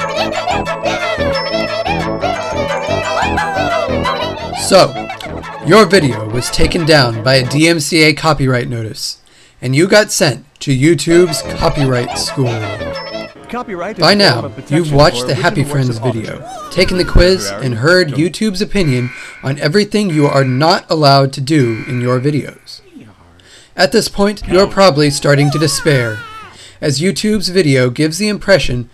So, your video was taken down by a DMCA copyright notice, and you got sent to YouTube's copyright school. By now, you've watched the Happy Friends video, taken the quiz, and heard YouTube's opinion on everything you are not allowed to do in your videos. At this point, you're probably starting to despair, as YouTube's video gives the impression